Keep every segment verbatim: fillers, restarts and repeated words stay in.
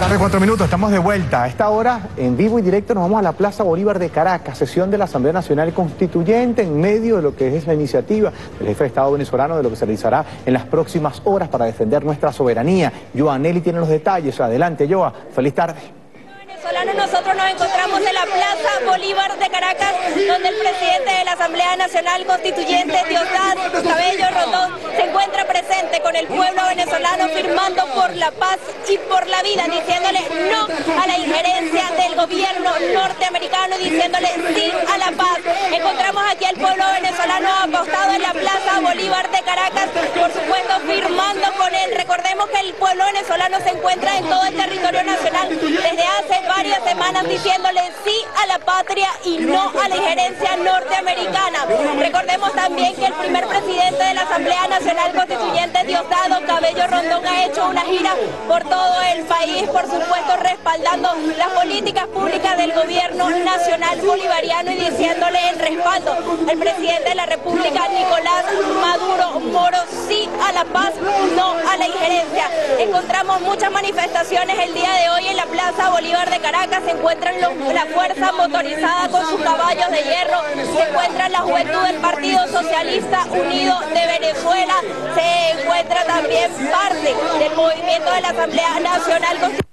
Tarde, cuatro minutos, estamos de vuelta. A esta hora, en vivo y directo, nos vamos a la Plaza Bolívar de Caracas, sesión de la Asamblea Nacional Constituyente, en medio de lo que es la iniciativa del jefe de Estado venezolano, de lo que se realizará en las próximas horas para defender nuestra soberanía. Joa Nelly tiene los detalles. Adelante, Joa. Feliz tarde. Nosotros nos encontramos en la Plaza Bolívar de Caracas, donde el presidente de la Asamblea Nacional Constituyente, Diosdado Cabello Rondón, se encuentra presente con el pueblo venezolano, firmando por la paz y por la vida, diciéndole no a la injerencia del gobierno norteamericano y diciéndole sí a la paz. Encontramos aquí al pueblo venezolano apostado en la Plaza Bolívar de Caracas, por supuesto firmando con él. Recordemos que el pueblo venezolano se encuentra en todo el territorio nacional desde hace varias semanas diciéndole sí a la patria y no a la injerencia norteamericana. Recordemos también que el primer presidente de la Asamblea Nacional Constituyente, Diosdado Cabello Rondón, ha hecho una gira por todo el país, por supuesto respaldando las políticas públicas del gobierno nacional bolivariano y diciéndole el respaldo al presidente de la República, Nicolás Maduro Moro, sí a la paz, no a la injerencia. Encontramos muchas manifestaciones el día de hoy en la Plaza Bolívar de Caracas. Se encuentran los, la fuerza motorizada con sus caballos de hierro, se encuentra la juventud del Partido Socialista Unido de Venezuela, se encuentra también parte del movimiento de la Asamblea Nacional Constitucional.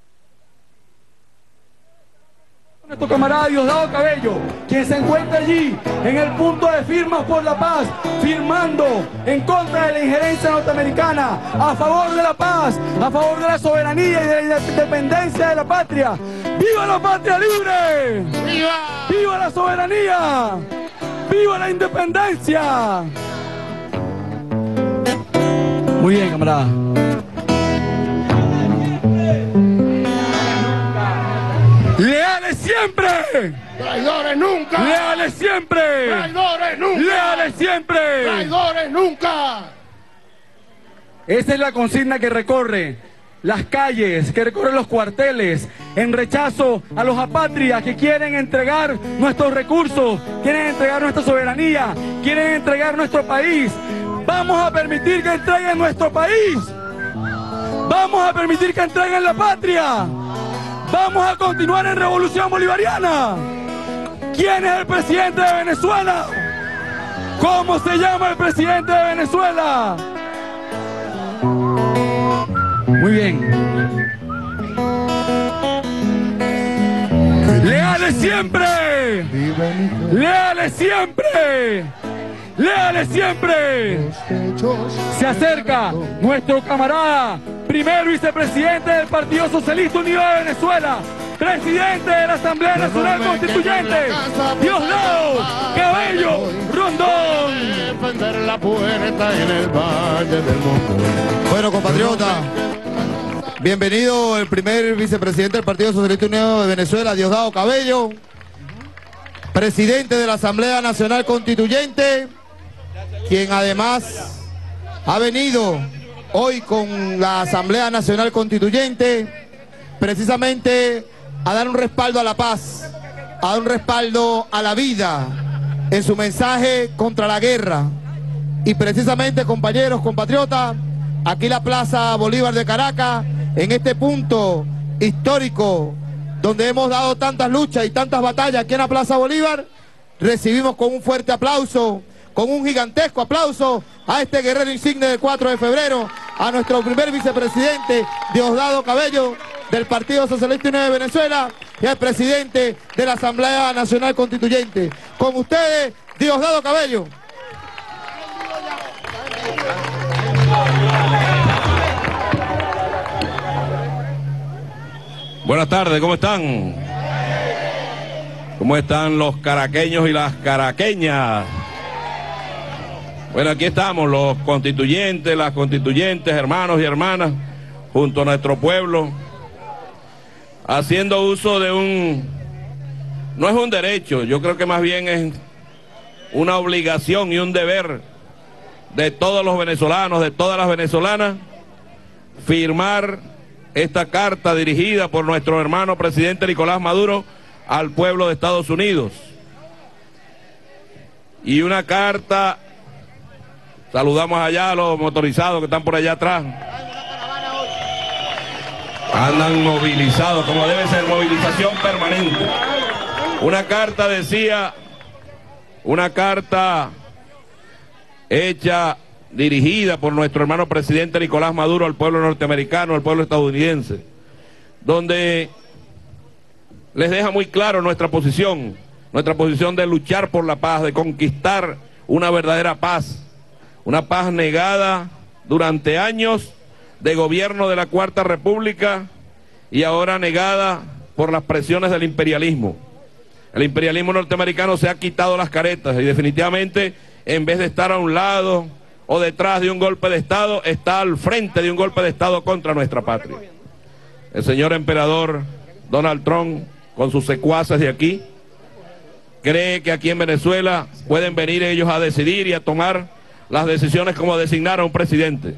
Nuestro camarada Diosdado Cabello, quien se encuentra allí en el punto de firmas por la paz, firmando en contra de la injerencia norteamericana, a favor de la paz, a favor de la soberanía y de la independencia de la patria. ¡Viva la patria libre! ¡Viva! ¡Viva la soberanía! ¡Viva la independencia! Muy bien, camarada. ¡Leales siempre! ¡Traidores nunca! ¡Leales siempre! ¡Traidores nunca! ¡Leales siempre! ¡Traidores nunca! Esa es la consigna que recorre las calles, que recorre los cuarteles, en rechazo a los apátridas que quieren entregar nuestros recursos, quieren entregar nuestra soberanía, quieren entregar nuestro país. ¡Vamos a permitir que entreguen nuestro país! ¡Vamos a permitir que entreguen la patria! ¡Vamos a continuar en revolución bolivariana! ¿Quién es el presidente de Venezuela? ¿Cómo se llama el presidente de Venezuela? Muy bien. ¡Leales siempre! ¡Leales siempre! ¡Leales siempre! Se acerca nuestro camarada, primer vicepresidente del Partido Socialista Unido de Venezuela, presidente de la Asamblea Nacional Constituyente, Diosdado Cabello Rondón. Defender la puerta en el valle del mundo. Bueno, compatriota, bienvenido el primer vicepresidente del Partido Socialista Unido de Venezuela, Diosdado Cabello, presidente de la Asamblea Nacional Constituyente, quien además ha venido hoy con la Asamblea Nacional Constituyente precisamente a dar un respaldo a la paz, a dar un respaldo a la vida en su mensaje contra la guerra. Y precisamente, compañeros, compatriotas, aquí la Plaza Bolívar de Caracas, en este punto histórico donde hemos dado tantas luchas y tantas batallas aquí en la Plaza Bolívar, recibimos con un fuerte aplauso, con un gigantesco aplauso a este guerrero insigne del cuatro de febrero, a nuestro primer vicepresidente Diosdado Cabello del Partido Socialista Unido de Venezuela y al presidente de la Asamblea Nacional Constituyente. Con ustedes, Diosdado Cabello. Buenas tardes, ¿cómo están? ¿Cómo están los caraqueños y las caraqueñas? Bueno, aquí estamos los constituyentes, las constituyentes, hermanos y hermanas, junto a nuestro pueblo, haciendo uso de un... no es un derecho, yo creo que más bien es una obligación y un deber de todos los venezolanos, de todas las venezolanas, firmar esta carta dirigida por nuestro hermano presidente Nicolás Maduro al pueblo de Estados Unidos. Y una carta, saludamos allá a los motorizados que están por allá atrás. Andan movilizados, como debe ser, movilización permanente. Una carta decía, una carta hecha, dirigida por nuestro hermano presidente Nicolás Maduro al pueblo norteamericano, al pueblo estadounidense, donde les deja muy claro nuestra posición, nuestra posición de luchar por la paz, de conquistar una verdadera paz, una paz negada durante años de gobierno de la Cuarta República y ahora negada por las presiones del imperialismo. El imperialismo norteamericano se ha quitado las caretas y definitivamente, en vez de estar a un lado o detrás de un golpe de Estado, está al frente de un golpe de Estado contra nuestra patria. El señor emperador Donald Trump, con sus secuaces de aquí, cree que aquí en Venezuela pueden venir ellos a decidir y a tomar las decisiones como designar a un presidente.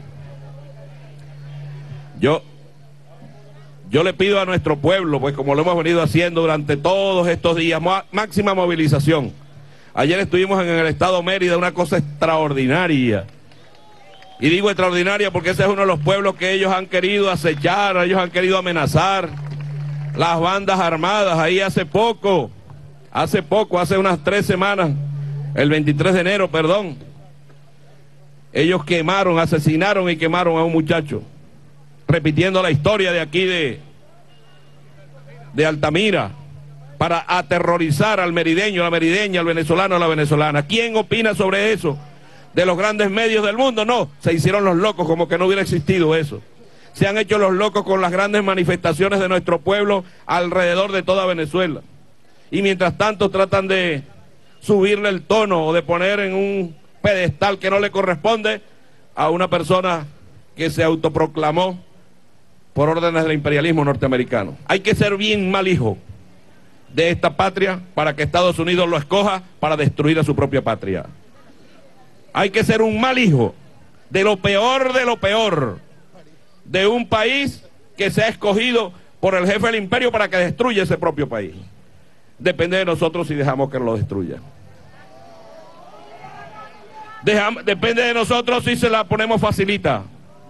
Yo, yo le pido a nuestro pueblo, pues como lo hemos venido haciendo durante todos estos días, máxima movilización. Ayer estuvimos en el estado Mérida, una cosa extraordinaria. Y digo extraordinaria porque ese es uno de los pueblos que ellos han querido acechar, ellos han querido amenazar. Las bandas armadas, ahí hace poco, hace poco, hace unas tres semanas, el veintitrés de enero, perdón, ellos quemaron, asesinaron y quemaron a un muchacho, repitiendo la historia de aquí de, de Altamira, para aterrorizar al merideño, a la merideña, al venezolano, a la venezolana. ¿Quién opina sobre eso? ¿De los grandes medios del mundo? No, se hicieron los locos como que no hubiera existido eso. Se han hecho los locos con las grandes manifestaciones de nuestro pueblo alrededor de toda Venezuela. Y mientras tanto tratan de subirle el tono o de poner en un pedestal que no le corresponde a una persona que se autoproclamó por órdenes del imperialismo norteamericano. Hay que ser bien mal hijo de esta patria para que Estados Unidos lo escoja para destruir a su propia patria. Hay que ser un mal hijo de lo peor de lo peor de un país que se ha escogido por el jefe del imperio para que destruya ese propio país. Depende de nosotros si dejamos que lo destruya. Dejamos, depende de nosotros si se la ponemos facilita.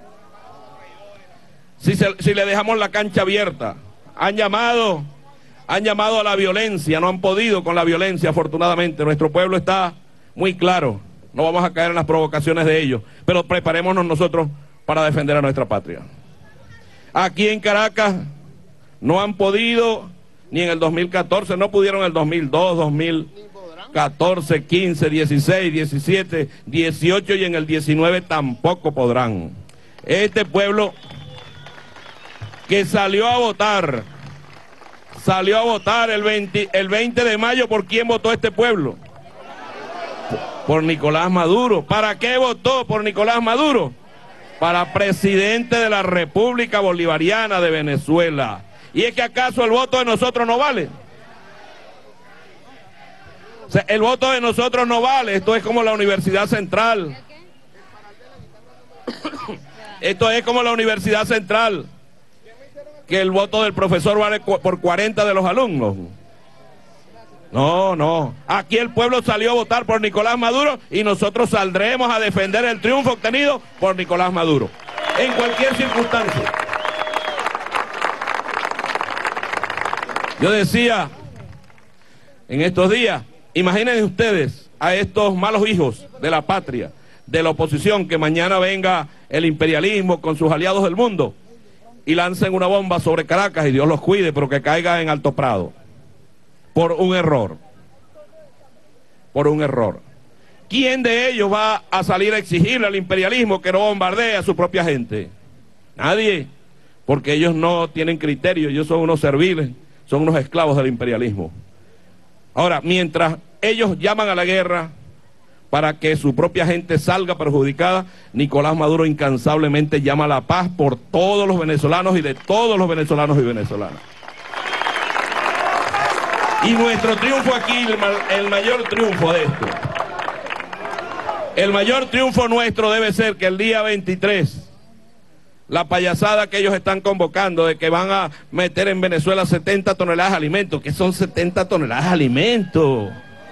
Si, se, si le dejamos la cancha abierta. Han llamado, han llamado a la violencia, no han podido con la violencia, afortunadamente. Nuestro pueblo está muy claro. No vamos a caer en las provocaciones de ellos, pero preparémonos nosotros para defender a nuestra patria. Aquí en Caracas no han podido, ni en el dos mil catorce, no pudieron en el dos mil dos, dos mil catorce, quince, dieciséis, diecisiete, dieciocho y en el diecinueve tampoco podrán. Este pueblo que salió a votar, salió a votar el veinte, el veinte de mayo, ¿por quién votó este pueblo? Por Nicolás Maduro. ¿Para qué votó por Nicolás Maduro? Para presidente de la República Bolivariana de Venezuela. ¿Y es que acaso el voto de nosotros no vale? O sea, el voto de nosotros no vale. Esto es como la Universidad Central. Esto es como la Universidad Central, que el voto del profesor vale por cuarenta de los alumnos. No, no. Aquí el pueblo salió a votar por Nicolás Maduro y nosotros saldremos a defender el triunfo obtenido por Nicolás Maduro, en cualquier circunstancia. Yo decía en estos días, imaginen ustedes a estos malos hijos de la patria, de la oposición, que mañana venga el imperialismo con sus aliados del mundo y lancen una bomba sobre Caracas, y Dios los cuide, pero que caiga en Alto Prado. Por un error, por un error. ¿Quién de ellos va a salir a exigirle al imperialismo que no bombardee a su propia gente? Nadie, porque ellos no tienen criterio, ellos son unos serviles, son unos esclavos del imperialismo. Ahora, mientras ellos llaman a la guerra para que su propia gente salga perjudicada, Nicolás Maduro incansablemente llama a la paz por todos los venezolanos y de todos los venezolanos y venezolanas. Y nuestro triunfo aquí, el, el mayor triunfo de esto, el mayor triunfo nuestro debe ser que el día veintitrés, la payasada que ellos están convocando de que van a meter en Venezuela setenta toneladas de alimentos, ¿qué son setenta toneladas de alimentos?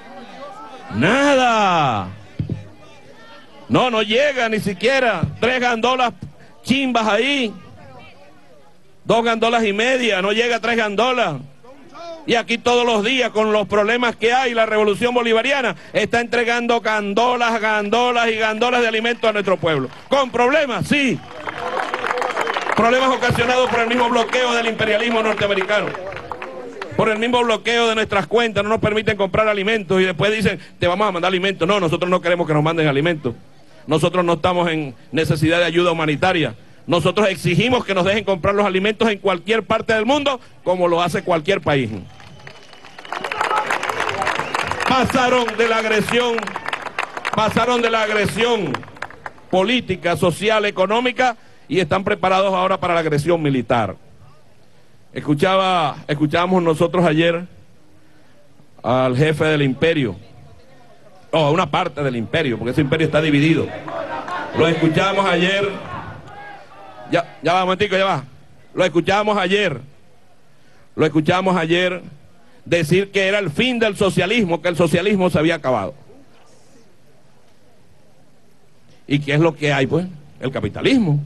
Nada. No, no llega ni siquiera tres gandolas chimbas ahí, Dos gandolas y media, no llega a tres gandolas. Y aquí todos los días, con los problemas que hay, la revolución bolivariana está entregando gandolas, gandolas y gandolas de alimentos a nuestro pueblo. ¿Con problemas? Sí. Problemas ocasionados por el mismo bloqueo del imperialismo norteamericano. Por el mismo bloqueo de nuestras cuentas, no nos permiten comprar alimentos y después dicen, te vamos a mandar alimentos. No, nosotros no queremos que nos manden alimentos. Nosotros no estamos en necesidad de ayuda humanitaria. Nosotros exigimos que nos dejen comprar los alimentos en cualquier parte del mundo, como lo hace cualquier país. Pasaron de la agresión, pasaron de la agresión política, social, económica, y están preparados ahora para la agresión militar. Escuchaba, escuchábamos nosotros ayer al jefe del imperio, o a una parte del imperio, porque ese imperio está dividido. Lo escuchamos ayer, ya, ya va, un momentico, ya va. Lo escuchamos ayer, lo escuchamos ayer decir que era el fin del socialismo, que el socialismo se había acabado. ¿Y qué es lo que hay, pues? El capitalismo.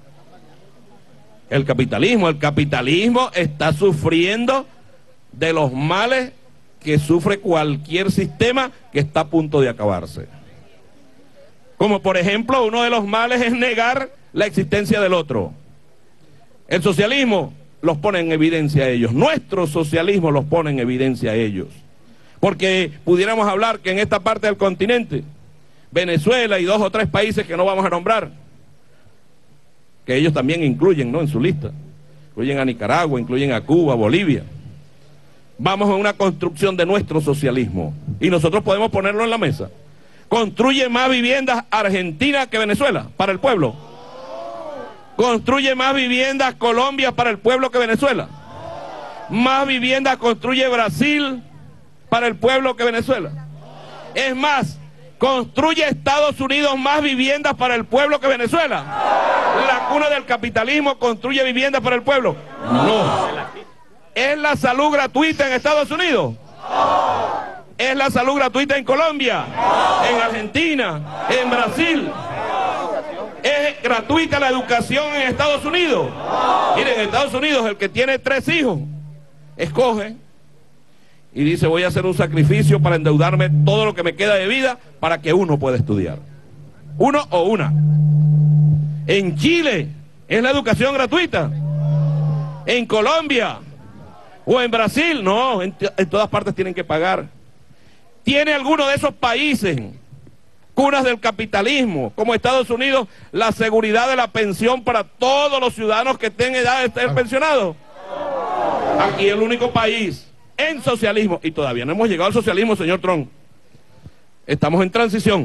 El capitalismo, el capitalismo está sufriendo de los males que sufre cualquier sistema que está a punto de acabarse. Como por ejemplo, uno de los males es negar la existencia del otro. El socialismo los pone en evidencia a ellos, nuestro socialismo los pone en evidencia a ellos. Porque pudiéramos hablar que en esta parte del continente, Venezuela y dos o tres países que no vamos a nombrar, que ellos también incluyen, ¿no?, en su lista, incluyen a Nicaragua, incluyen a Cuba, Bolivia. Vamos a una construcción de nuestro socialismo y nosotros podemos ponerlo en la mesa. Construye más viviendas Argentina que Venezuela para el pueblo. Construye más viviendas Colombia para el pueblo que Venezuela. Más viviendas construye Brasil para el pueblo que Venezuela. Es más, construye Estados Unidos más viviendas para el pueblo que Venezuela. La cuna del capitalismo construye viviendas para el pueblo. No. ¿Es la salud gratuita en Estados Unidos? ¿Es la salud gratuita en Colombia? ¿En Argentina? ¿En Brasil? ¿Es gratuita la educación en Estados Unidos? Miren, en Estados Unidos el que tiene tres hijos escoge y dice, voy a hacer un sacrificio para endeudarme todo lo que me queda de vida para que uno pueda estudiar. Uno o una. En Chile es la educación gratuita. En Colombia o en Brasil, no, en, en todas partes tienen que pagar. ¿Tiene alguno de esos países, cunas del capitalismo, como Estados Unidos, la seguridad de la pensión para todos los ciudadanos que tengan edad de ser pensionados? Aquí el único país en socialismo, y todavía no hemos llegado al socialismo, señor Trump. Estamos en transición.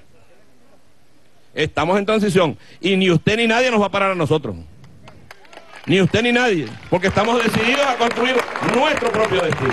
Estamos en transición. Y ni usted ni nadie nos va a parar a nosotros. Ni usted ni nadie. Porque estamos decididos a construir nuestro propio destino.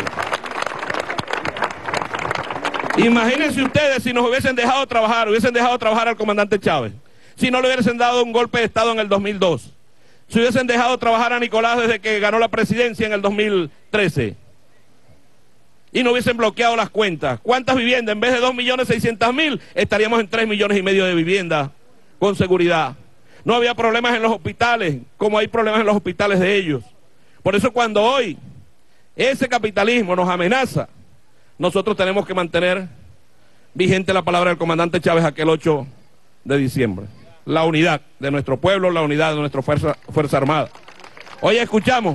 Imagínense ustedes si nos hubiesen dejado trabajar, hubiesen dejado trabajar al comandante Chávez. Si no le hubiesen dado un golpe de Estado en el dos mil dos. Si hubiesen dejado trabajar a Nicolás desde que ganó la presidencia en el dos mil trece. Y no hubiesen bloqueado las cuentas. ¿Cuántas viviendas? En vez de dos millones seiscientos mil, estaríamos en tres millones y medio de viviendas con seguridad. No había problemas en los hospitales, como hay problemas en los hospitales de ellos. Por eso cuando hoy ese capitalismo nos amenaza, nosotros tenemos que mantener vigente la palabra del comandante Chávez aquel ocho de diciembre. La unidad de nuestro pueblo, la unidad de nuestra fuerza, fuerza armada. Hoy escuchamos,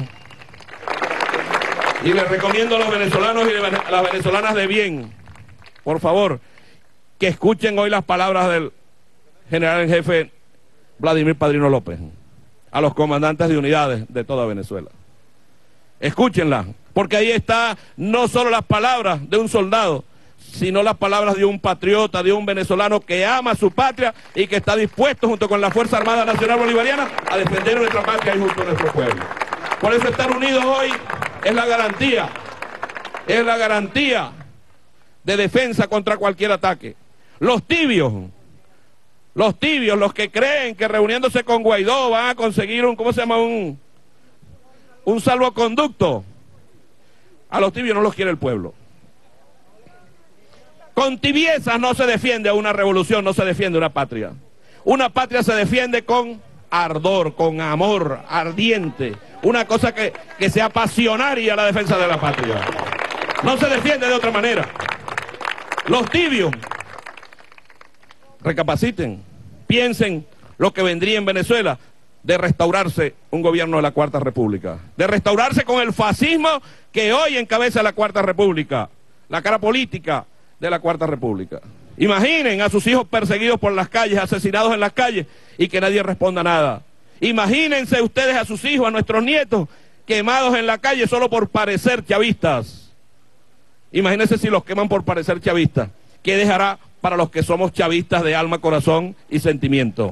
y les recomiendo a los venezolanos y a las venezolanas de bien, por favor, que escuchen hoy las palabras del general en jefe Vladimir Padrino López, a los comandantes de unidades de toda Venezuela. Escúchenlas, porque ahí está no solo las palabras de un soldado, sino las palabras de un patriota, de un venezolano que ama su patria y que está dispuesto junto con la Fuerza Armada Nacional Bolivariana a defender nuestra patria y junto a nuestro pueblo. Por eso estar unidos hoy es la garantía, es la garantía de defensa contra cualquier ataque. Los tibios, los tibios, los que creen que reuniéndose con Guaidó van a conseguir un, ¿cómo se llama? Un, un salvoconducto. A los tibios no los quiere el pueblo. Con tibiezas no se defiende una revolución, no se defiende una patria. Una patria se defiende con ardor, con amor ardiente. una cosa que, que sea pasionaria la defensa de la patria. No se defiende de otra manera. Los tibios, recapaciten, piensen lo que vendría en Venezuela de restaurarse un gobierno de la Cuarta República, de restaurarse con el fascismo que hoy encabeza la Cuarta República, la cara política de la Cuarta República. Imaginen a sus hijos perseguidos por las calles, asesinados en las calles y que nadie responda nada. Imagínense ustedes a sus hijos, a nuestros nietos, quemados en la calle solo por parecer chavistas. Imagínense si los queman por parecer chavistas. ¿Qué dejará para los que somos chavistas de alma, corazón y sentimiento?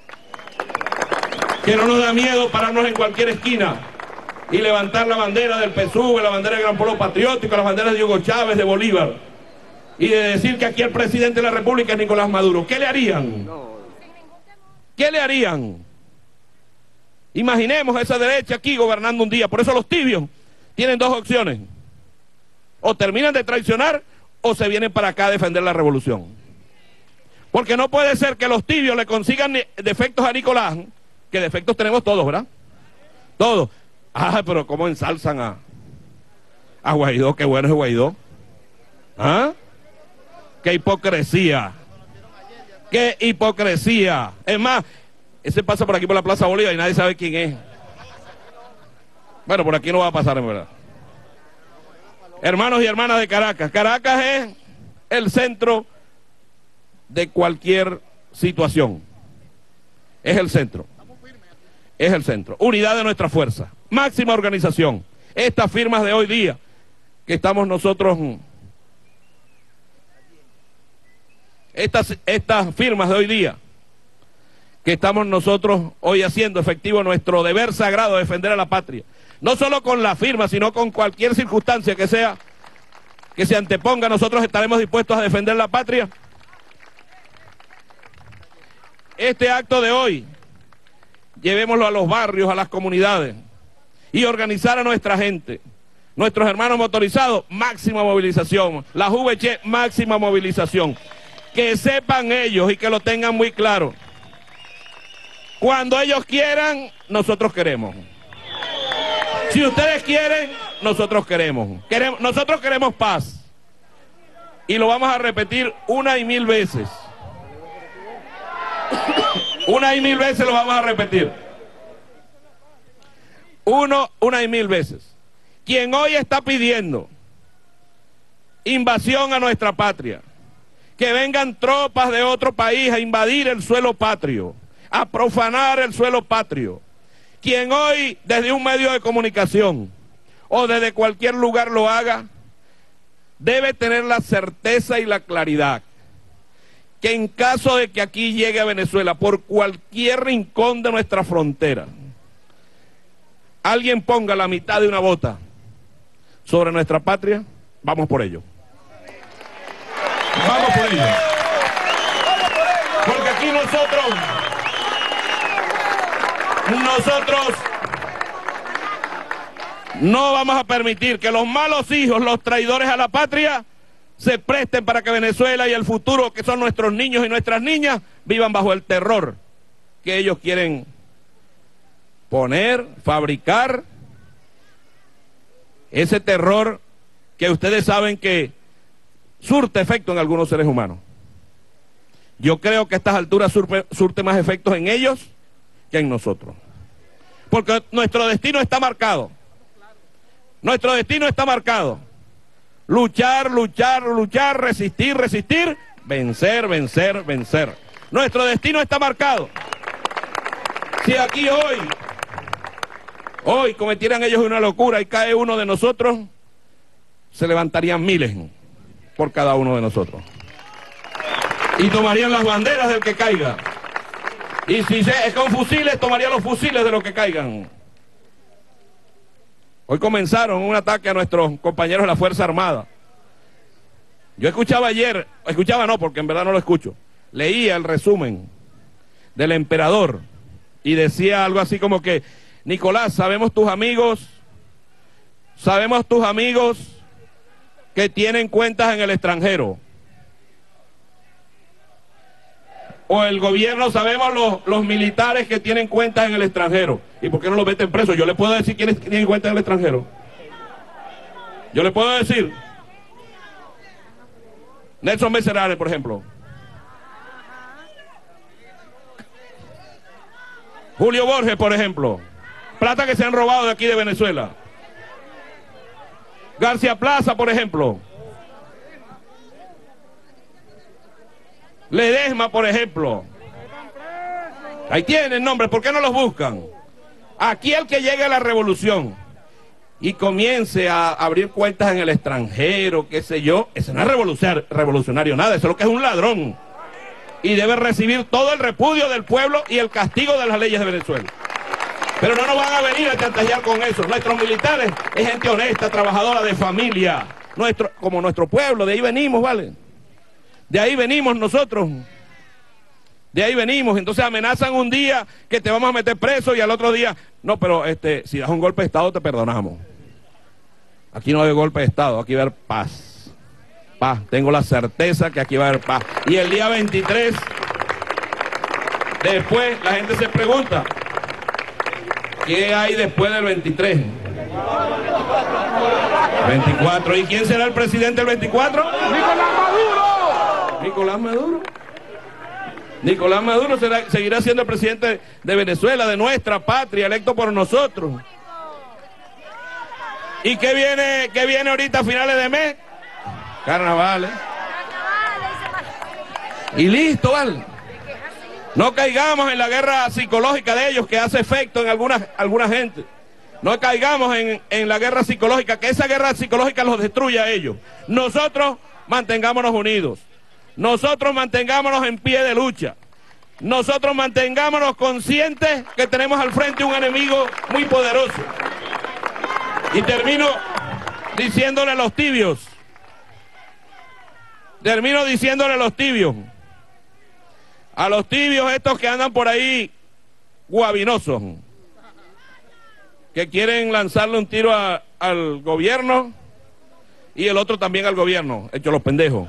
Que no nos da miedo pararnos en cualquier esquina y levantar la bandera del P S U V, la bandera del Gran Pueblo Patriótico, las banderas de Hugo Chávez, de Bolívar, y de decir que aquí el presidente de la República es Nicolás Maduro. ¿Qué le harían? ¿Qué le harían? Imaginemos a esa derecha aquí gobernando un día. Por eso los tibios tienen dos opciones: o terminan de traicionar o se vienen para acá a defender la revolución. Porque no puede ser que los tibios le consigan defectos a Nicolás, que defectos tenemos todos, ¿verdad? Todos. Ah, pero cómo ensalzan a, a Guaidó, qué bueno es Guaidó. ¿Ah? ¡Qué hipocresía! ¡Qué hipocresía! Es más, ese pasa por aquí por la Plaza Bolívar y nadie sabe quién es. Bueno, por aquí no va a pasar en verdad. Hermanos y hermanas de Caracas, Caracas es el centro de cualquier situación. Es el centro. Es el centro. Unidad de nuestra fuerza. Máxima organización. Estas firmas de hoy día que estamos nosotros... Estas, estas firmas de hoy día que estamos nosotros hoy haciendo efectivo nuestro deber sagrado de defender a la patria, no solo con la firma, sino con cualquier circunstancia que sea, que se anteponga, nosotros estaremos dispuestos a defender la patria. Este acto de hoy, llevémoslo a los barrios, a las comunidades, y organizar a nuestra gente, nuestros hermanos motorizados, máxima movilización, la U V C, máxima movilización. Que sepan ellos y que lo tengan muy claro. Cuando ellos quieran, nosotros queremos. Si ustedes quieren, nosotros queremos. queremos. Nosotros queremos paz. Y lo vamos a repetir una y mil veces. Una y mil veces lo vamos a repetir. Uno, una y mil veces. Quien hoy está pidiendo invasión a nuestra patria, que vengan tropas de otro país a invadir el suelo patrio, a profanar el suelo patrio. Quien hoy desde un medio de comunicación o desde cualquier lugar lo haga, debe tener la certeza y la claridad que en caso de que aquí llegue a Venezuela, por cualquier rincón de nuestra frontera, alguien ponga la mitad de una bota sobre nuestra patria, vamos por ello. Vamos por ello. Porque aquí nosotros, nosotros no vamos a permitir que los malos hijos, los traidores a la patria, se presten para que Venezuela y el futuro, que son nuestros niños y nuestras niñas, vivan bajo el terror que ellos quieren poner, fabricar. Ese terror que ustedes saben que surte efecto en algunos seres humanos. Yo creo que a estas alturas surte, surte más efectos en ellos que en nosotros. Porque nuestro destino está marcado. Nuestro destino está marcado. Luchar, luchar, luchar, resistir, resistir, vencer, vencer, vencer. Nuestro destino está marcado. Si aquí hoy, hoy cometieran ellos una locura y cae uno de nosotros, se levantarían miles por cada uno de nosotros. Y tomarían las banderas del que caiga. Y si es con fusiles, tomarían los fusiles de los que caigan. Hoy comenzaron un ataque a nuestros compañeros de la Fuerza Armada. Yo escuchaba ayer, escuchaba no, porque en verdad no lo escucho, leía el resumen del emperador y decía algo así como que: Nicolás, sabemos tus amigos, sabemos tus amigos que tienen cuentas en el extranjero. o el gobierno sabemos los, los militares que tienen cuentas en el extranjero. ¿Y por qué no los meten presos? Yo le puedo decir quiénes tienen cuentas en el extranjero. Yo le puedo decir. Nelson Becerrare, por ejemplo. Julio Borges, por ejemplo. Plata que se han robado de aquí de Venezuela. García Plaza, por ejemplo. Ledesma, por ejemplo. Ahí tienen nombres, ¿por qué no los buscan? Aquí el que llegue a la revolución y comience a abrir cuentas en el extranjero, qué sé yo, ese no es revolucionario, revolucionario nada, eso es lo que es un ladrón. Y debe recibir todo el repudio del pueblo y el castigo de las leyes de Venezuela. Pero no nos van a venir a chantajear con eso. Nuestros militares es gente honesta, trabajadora, de familia, nuestro, como nuestro pueblo, de ahí venimos, ¿vale? De ahí venimos nosotros. De ahí venimos. Entonces amenazan un día que te vamos a meter preso y al otro día, no, pero este, si das un golpe de Estado te perdonamos. Aquí no va a haber golpe de Estado, aquí va a haber paz. Paz, tengo la certeza que aquí va a haber paz. Y el día veintitrés, después la gente se pregunta, ¿qué hay después del veintitrés? veinticuatro. ¿Y quién será el presidente del veinticuatro? ¡Nicolás Maduro! ¿Nicolás Maduro? Nicolás Maduro será, seguirá siendo el presidente de Venezuela, de nuestra patria, electo por nosotros. ¿Y qué viene, qué viene ahorita a finales de mes? Carnavales. Y listo, ¿vale? No caigamos en la guerra psicológica de ellos que hace efecto en alguna, alguna gente. No caigamos en, en la guerra psicológica, que esa guerra psicológica los destruye a ellos. Nosotros mantengámonos unidos. Nosotros mantengámonos en pie de lucha. Nosotros mantengámonos conscientes que tenemos al frente un enemigo muy poderoso. Y termino diciéndole a los tibios. Termino diciéndole a los tibios. A los tibios estos que andan por ahí guabinosos, que quieren lanzarle un tiro a, al gobierno y el otro también al gobierno, hechos los pendejos.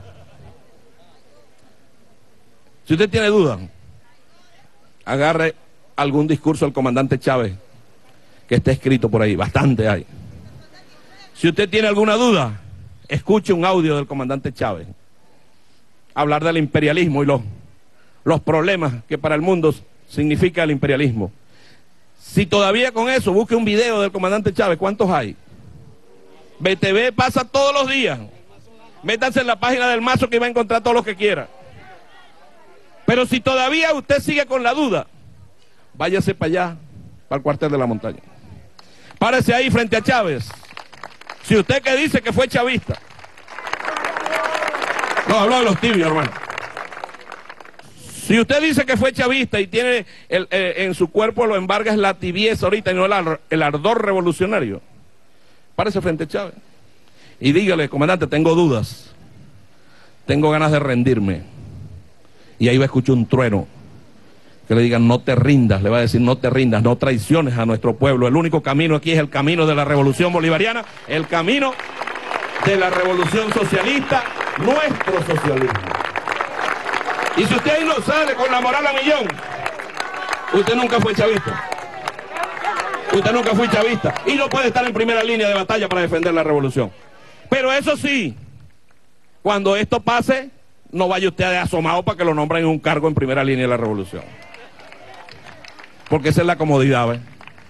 Si usted tiene dudas, agarre algún discurso del comandante Chávez que esté escrito por ahí, bastante hay. Si usted tiene alguna duda, escuche un audio del comandante Chávez hablar del imperialismo y los los problemas que para el mundo significa el imperialismo. Si todavía con eso, busque un video del comandante Chávez. ¿Cuántos hay? B T V pasa todos los días. Métanse en la página del Mazo que va a encontrar todo lo que quiera. Pero si todavía usted sigue con la duda, váyase para allá, para el cuartel de la montaña. Párese ahí frente a Chávez. Si usted que dice que fue chavista. No, hablo de los tibios, hermano. Si usted dice que fue chavista y tiene el, eh, en su cuerpo lo embarga es la tibieza ahorita y no el, ar, el ardor revolucionario, párese frente a Chávez y dígale, comandante, tengo dudas, tengo ganas de rendirme. Y ahí va a escuchar un trueno que le digan, no te rindas, le va a decir, no te rindas, no traiciones a nuestro pueblo. El único camino aquí es el camino de la revolución bolivariana, el camino de la revolución socialista, nuestro socialismo. Y si usted ahí no sale con la moral a millón, usted nunca fue chavista. Usted nunca fue chavista. Y no puede estar en primera línea de batalla para defender la revolución. Pero eso sí, cuando esto pase, no vaya usted de asomado para que lo nombren en un cargo en primera línea de la revolución. Porque esa es la comodidad, ¿ves?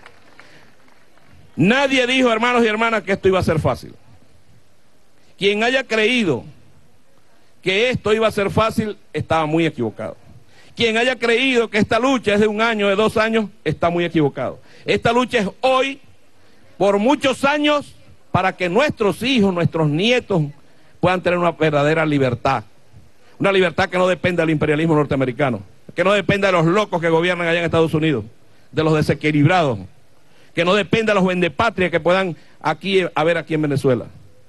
Nadie dijo, hermanos y hermanas, que esto iba a ser fácil. Quien haya creído que esto iba a ser fácil, estaba muy equivocado. Quien haya creído que esta lucha es de un año, de dos años, está muy equivocado. Esta lucha es hoy, por muchos años, para que nuestros hijos, nuestros nietos, puedan tener una verdadera libertad. Una libertad que no dependa del imperialismo norteamericano, que no dependa de los locos que gobiernan allá en Estados Unidos, de los desequilibrados, que no dependa de los vendepatrias que puedan aquí haber aquí en Venezuela.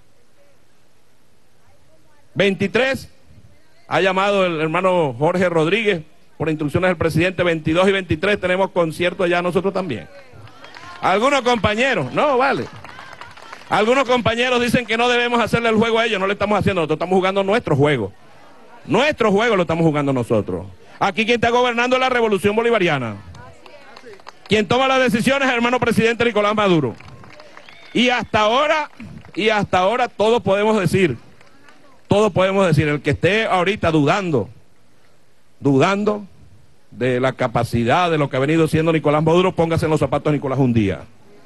veintitrés, ha llamado el hermano Jorge Rodríguez, por instrucciones del presidente. Veintidós y veintitrés tenemos conciertos allá nosotros también. Algunos compañeros, no, vale. Algunos compañeros dicen que no debemos hacerle el juego a ellos, no le estamos haciendo, nosotros estamos jugando nuestro juego. Nuestro juego lo estamos jugando nosotros. Aquí quien está gobernando es la revolución bolivariana. Quien toma las decisiones es el hermano presidente Nicolás Maduro. Y hasta ahora, y hasta ahora todos podemos decir, todos podemos decir, el que esté ahorita dudando, dudando de la capacidad de lo que ha venido siendo Nicolás Maduro, póngase en los zapatos de Nicolás un día.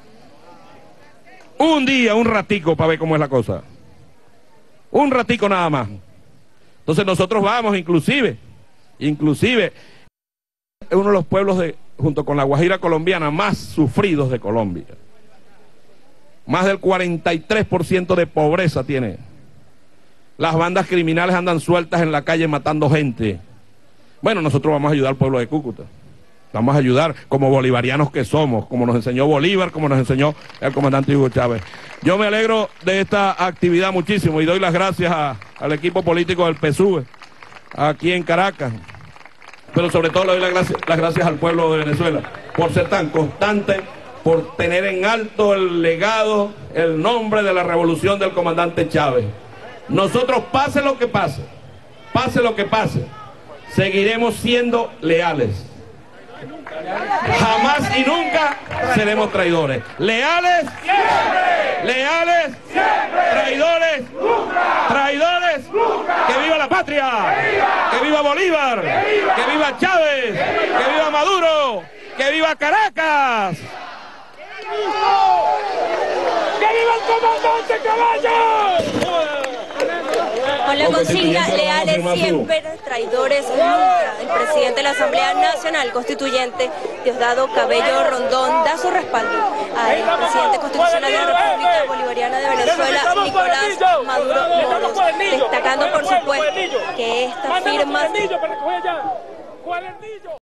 Un día, un ratico para ver cómo es la cosa. Un ratico nada más. Entonces nosotros vamos, inclusive, inclusive, es uno de los pueblos, de, junto con la Guajira colombiana, más sufridos de Colombia. Más del cuarenta y tres por ciento de pobreza tiene. Las bandas criminales andan sueltas en la calle matando gente. Bueno, nosotros vamos a ayudar al pueblo de Cúcuta. Vamos a ayudar como bolivarianos que somos, como nos enseñó Bolívar, como nos enseñó el comandante Hugo Chávez. Yo me alegro de esta actividad muchísimo y doy las gracias a, al equipo político del P S U V aquí en Caracas. Pero sobre todo le doy las gracias, las gracias al pueblo de Venezuela por ser tan constante, por tener en alto el legado, el nombre de la revolución del comandante Chávez. Nosotros, pase lo que pase, pase lo que pase, seguiremos siendo leales. Jamás y nunca seremos traidores. Leales, siempre. Leales, siempre. Traidores, nunca. Traidores, nunca. Que viva la patria, que viva, que viva Bolívar, que viva, que viva Chávez, que viva, que viva Maduro, que viva Caracas. ¡Que viva el comandante Caballo! Con la consigna leales siempre, traidores nunca, el presidente de la Asamblea Nacional Constituyente, Diosdado Cabello Rondón, da su respaldo al presidente constitucional de la República Bolivariana de Venezuela, Nicolás Maduro Moros, destacando por supuesto que esta firma...